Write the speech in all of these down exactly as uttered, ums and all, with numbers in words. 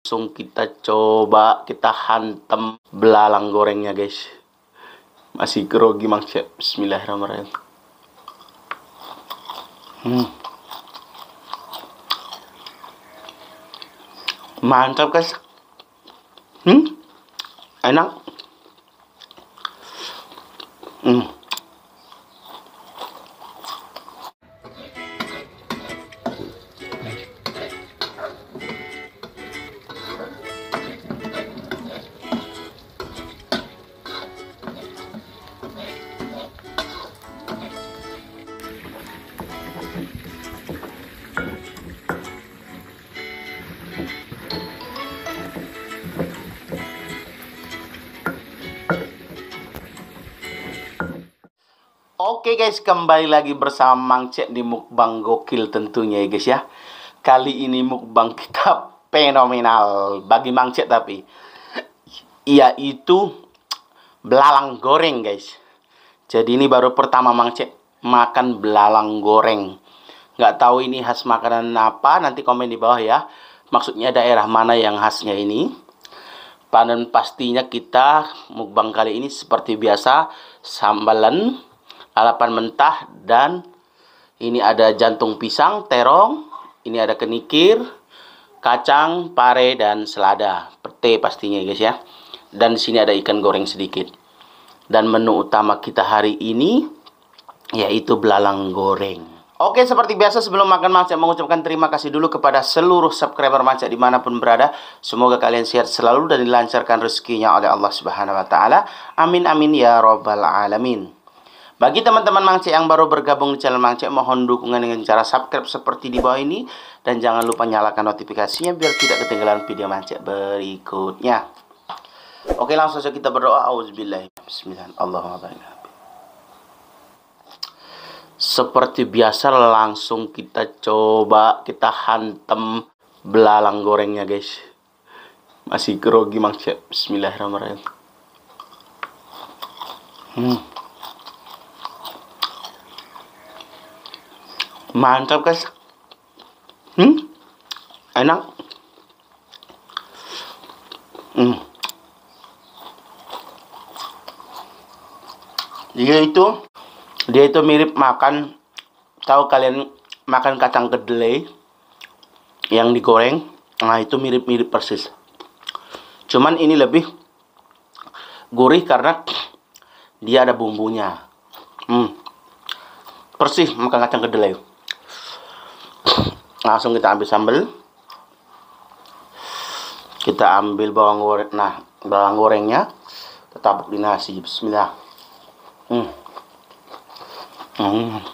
Langsung kita coba, kita hantam belalang gorengnya guys. Masih grogi Mang Cek. Bismillahirrahmanirrahim. Hmm. Mantap guys. Hmm. Enak. Hmm. Oke guys, kembali lagi bersama Mang Cek di mukbang gokil tentunya ya guys ya. Kali ini mukbang kita fenomenal bagi Mang Cek tapi yaitu belalang goreng guys. Jadi ini baru pertama Mang Cek makan belalang goreng. Nggak tahu ini khas makanan apa, nanti komen di bawah ya. Maksudnya daerah mana yang khasnya ini. Dan pastinya kita mukbang kali ini seperti biasa sambalan, lalapan mentah, dan ini ada jantung pisang, terong, ini ada kenikir, kacang, pare, dan selada, pete pastinya guys ya. Dan di sini ada ikan goreng sedikit. Dan menu utama kita hari ini yaitu belalang goreng. Oke, seperti biasa sebelum makan Mang Cek mengucapkan terima kasih dulu kepada seluruh subscriber Mang Cek dimanapun berada. Semoga kalian sehat selalu dan dilancarkan rezekinya oleh Allah Subhanahu Wa Taala. Amin amin ya robbal alamin. Bagi teman-teman Mang Cek yang baru bergabung di channel Mang Cek, mohon dukungan dengan cara subscribe seperti di bawah ini. Dan jangan lupa nyalakan notifikasinya biar tidak ketinggalan video Mang Cek berikutnya. Oke, langsung saja kita berdoa. Auzubillahi bismillahirrahmanirrahim. Seperti biasa langsung kita coba, kita hantam belalang gorengnya guys. Masih grogi Mang Cek. Bismillahirrahmanirrahim. Hmm. Mantap guys. Hmm. Enak. Hmm. Dia itu Dia itu mirip makan, tahu kalian makan kacang kedelai yang digoreng? Nah itu mirip-mirip persis. Cuman ini lebih gurih karena dia ada bumbunya. Hmm. Persis makan kacang kedelai. Langsung kita ambil sambal. Kita ambil bawang goreng. Nah, bawang gorengnya kita tabuk di nasi. Bismillah. Hmm. Hmm.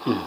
Hmm.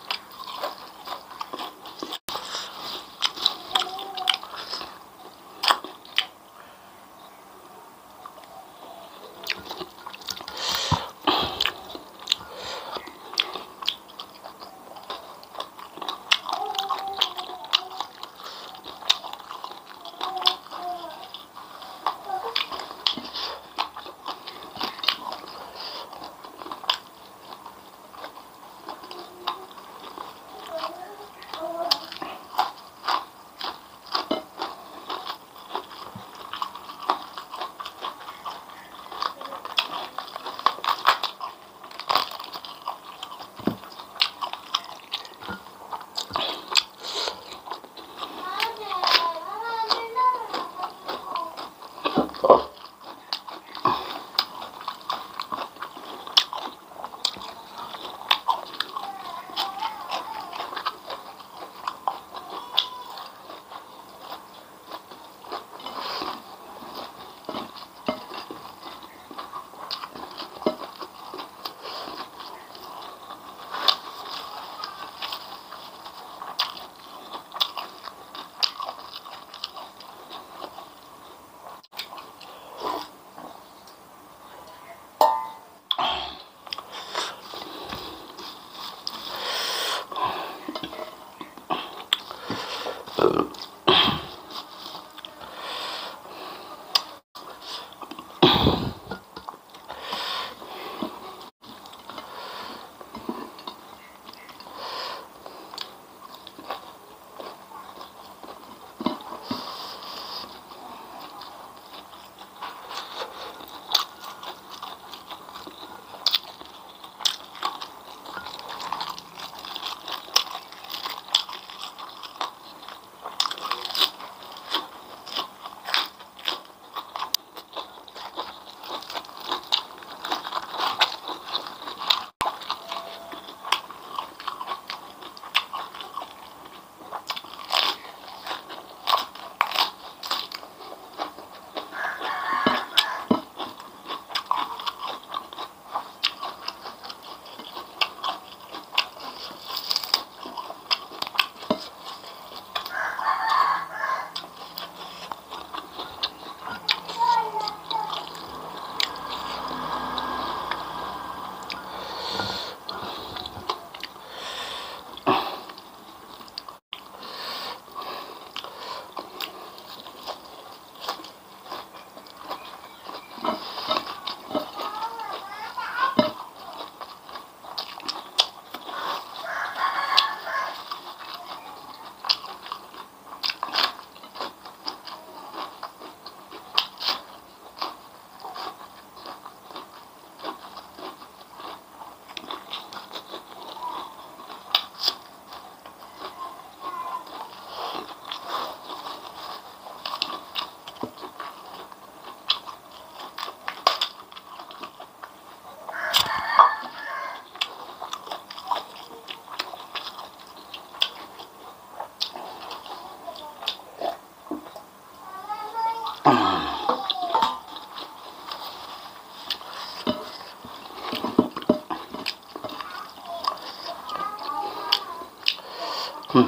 Hmm.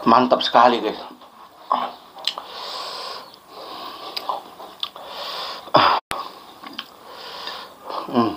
Mantap sekali guys. Hmm.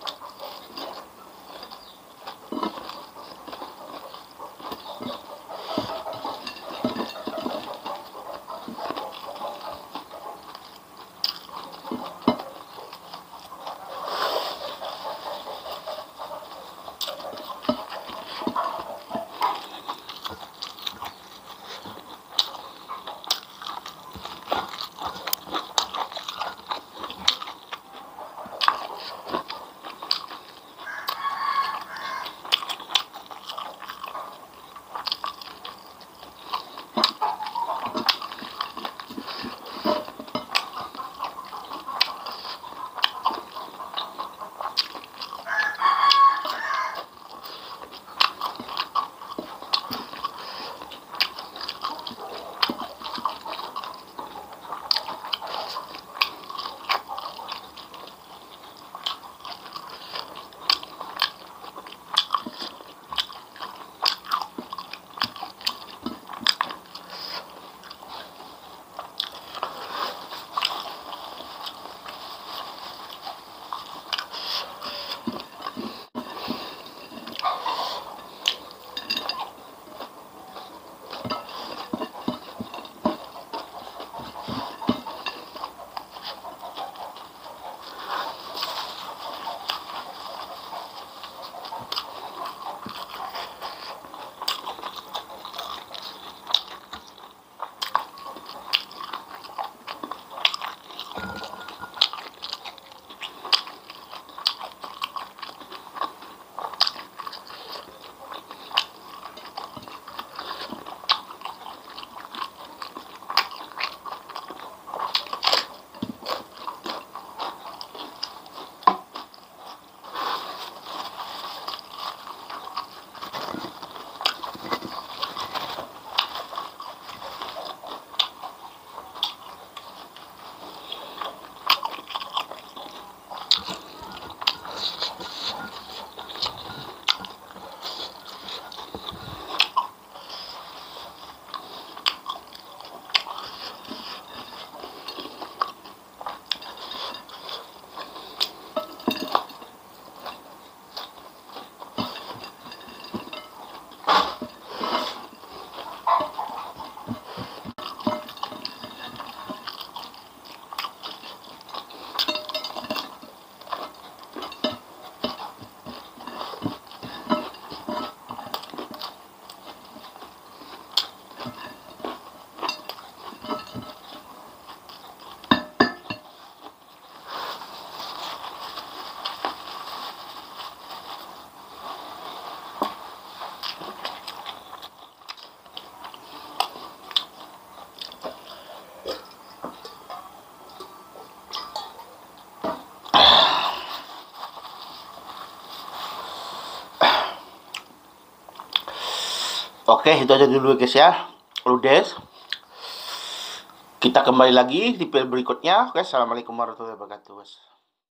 Oke, itu aja dulu guys ya. Ludes. Kita kembali lagi di video berikutnya. Oke, assalamualaikum warahmatullahi wabarakatuh.